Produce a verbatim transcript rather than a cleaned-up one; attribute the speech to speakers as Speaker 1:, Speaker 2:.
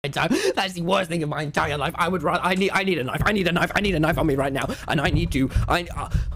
Speaker 1: time. That's the worst thing of my entire life. I would rather. I need. I need a knife. I need a knife. I need a knife on me right now, and I need to. I. Uh,